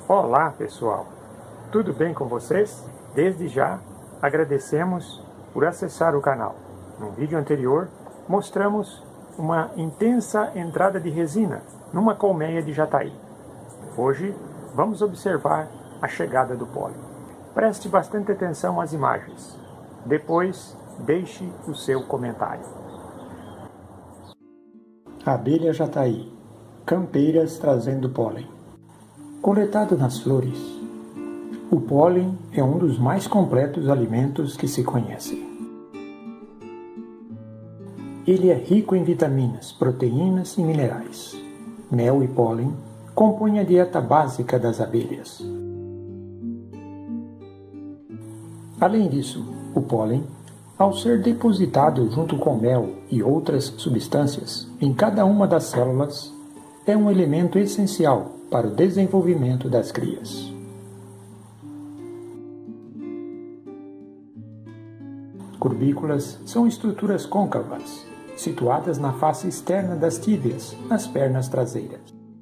Olá pessoal, tudo bem com vocês? Desde já agradecemos por acessar o canal. No vídeo anterior mostramos uma intensa entrada de resina numa colmeia de jataí. Hoje vamos observar a chegada do pólen. Preste bastante atenção às imagens. Depois deixe o seu comentário. Abelha jataí, campeiras trazendo pólen. Coletado nas flores, o pólen é um dos mais completos alimentos que se conhecem. Ele é rico em vitaminas, proteínas e minerais. Mel e pólen compõem a dieta básica das abelhas. Além disso, o pólen, ao ser depositado junto com mel e outras substâncias em cada uma das células, é um elemento essencial para o desenvolvimento das crias. Corbículas são estruturas côncavas, situadas na face externa das tíbias, nas pernas traseiras.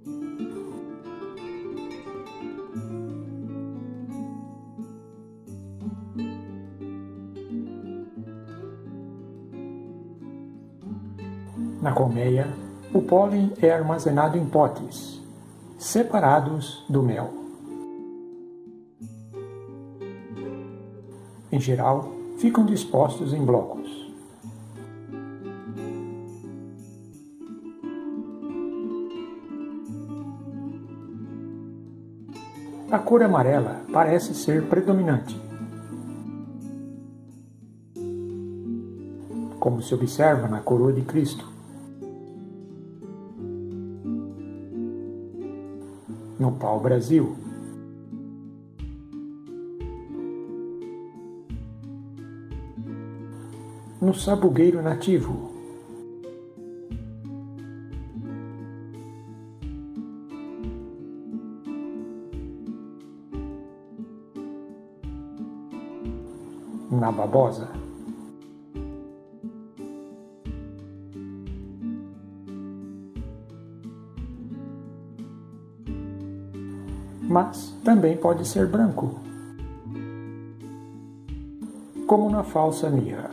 Na colmeia, o pólen é armazenado em potes, separados do mel. Em geral, ficam dispostos em blocos. A cor amarela parece ser predominante, como se observa na coroa de Cristo. No pau-brasil, no sabugueiro nativo, na babosa, mas também pode ser branco, como na falsa mirra.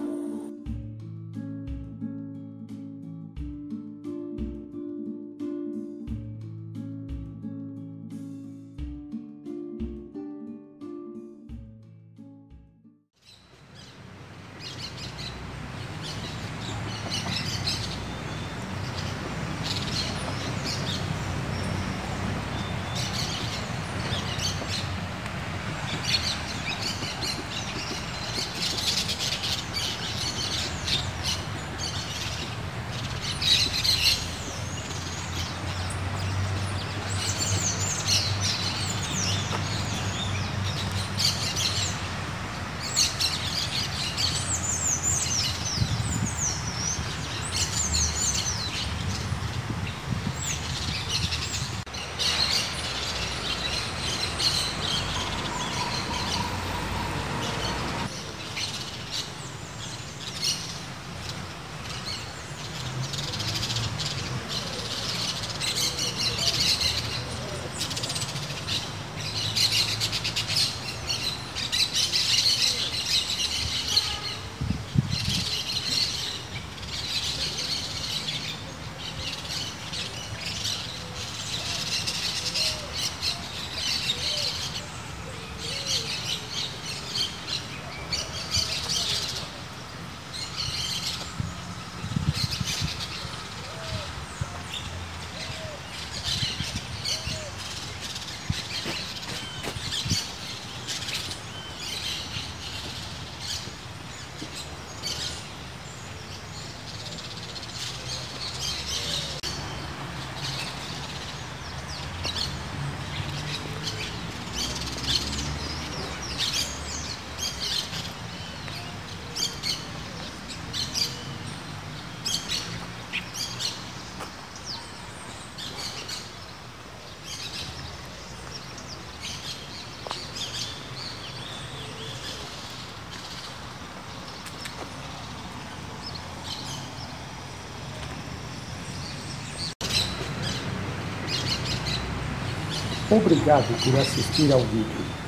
Obrigado por assistir ao vídeo.